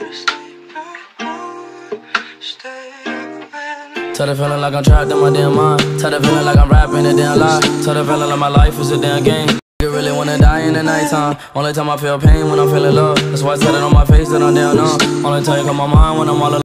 Tell the feeling like I'm trapped in my damn mind. Tell the feeling like I'm rapping a damn lie. Tell the feeling like my life is a damn game. You really wanna die in the nighttime. Only time I feel pain when I'm feeling love. That's why I said it on my face that I'm down on. Only time you come my mind when I'm all alone.